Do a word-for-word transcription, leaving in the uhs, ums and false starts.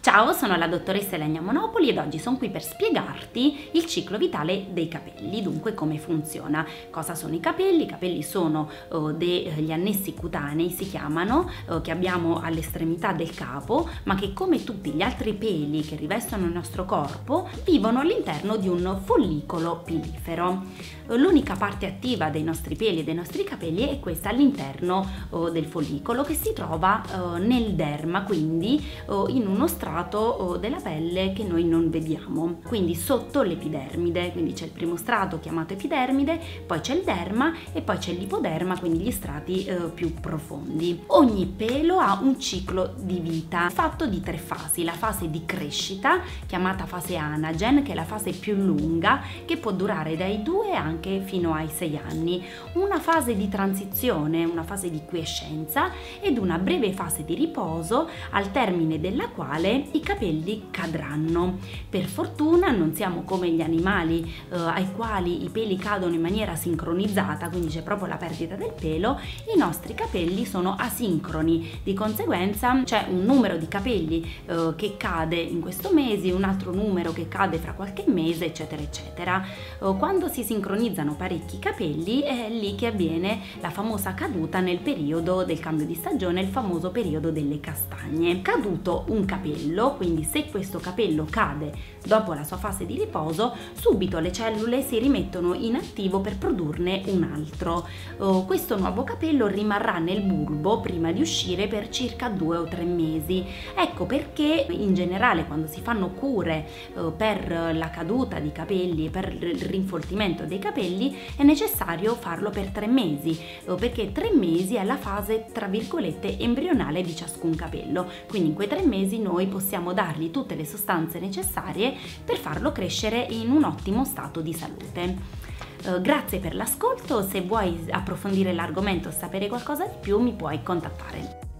Ciao, sono la dottoressa Elenia Monopoli ed oggi sono qui per spiegarti il ciclo vitale dei capelli, dunque come funziona. Cosa sono i capelli? I capelli sono uh, degli annessi cutanei, si chiamano, uh, che abbiamo all'estremità del capo, ma che come tutti gli altri peli che rivestono il nostro corpo, vivono all'interno di un follicolo pilifero. Uh, l'unica parte attiva dei nostri peli e dei nostri capelli è questa all'interno uh, del follicolo, che si trova uh, nel derma, quindi uh, in uno strato della pelle che noi non vediamo, quindi sotto l'epidermide. Quindi c'è il primo strato chiamato epidermide, poi c'è il derma e poi c'è l'ipoderma, quindi gli strati eh, più profondi. Ogni pelo ha un ciclo di vita fatto di tre fasi: la fase di crescita, chiamata fase anagen, che è la fase più lunga, che può durare dai due anche fino ai sei anni, una fase di transizione, una fase di quiescenza ed una breve fase di riposo, al termine della quale i capelli cadranno. Per fortuna non siamo come gli animali eh, ai quali i peli cadono in maniera sincronizzata, quindi c'è proprio la perdita del pelo. I nostri capelli sono asincroni, di conseguenza c'è un numero di capelli eh, che cade in questo mese, un altro numero che cade fra qualche mese, eccetera eccetera. Eh, quando si sincronizzano parecchi capelli è lì che avviene la famosa caduta nel periodo del cambio di stagione, il famoso periodo delle castagne. Caduto un capello, quindi se questo capello cade dopo la sua fase di riposo, subito le cellule si rimettono in attivo per produrne un altro. Uh, questo nuovo capello rimarrà nel bulbo prima di uscire per circa due o tre mesi. Ecco perché in generale quando si fanno cure uh, per la caduta di capelli e per il rinfoltimento dei capelli è necessario farlo per tre mesi, uh, perché tre mesi è la fase tra virgolette embrionale di ciascun capello. Quindi in quei tre mesi noi possiamo dargli tutte le sostanze necessarie per farlo crescere in un ottimo stato di salute. Uh, grazie per l'ascolto. Se vuoi approfondire l'argomento o sapere qualcosa di più mi puoi contattare.